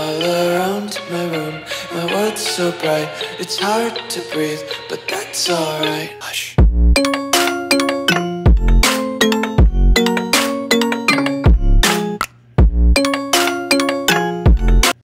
all around my room. My world's so bright, it's hard to breathe, but that's alright. Hush.